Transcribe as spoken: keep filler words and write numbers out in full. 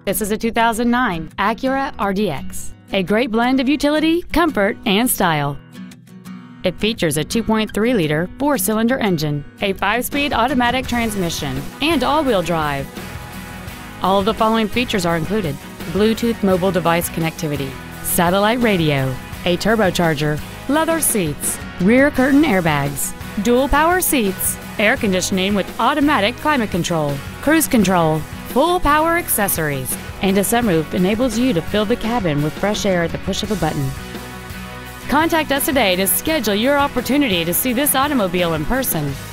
This is a two thousand nine Acura R D X, a great blend of utility, comfort, and style. It features a two point three liter four-cylinder engine, a five-speed automatic transmission, and all-wheel drive. All of the following features are included: Bluetooth mobile device connectivity, satellite radio, a turbocharger, leather seats, rear curtain airbags, dual power seats, air conditioning with automatic climate control, cruise control, full power accessories, and a sunroof enables you to fill the cabin with fresh air at the push of a button. Contact us today to schedule your opportunity to see this automobile in person.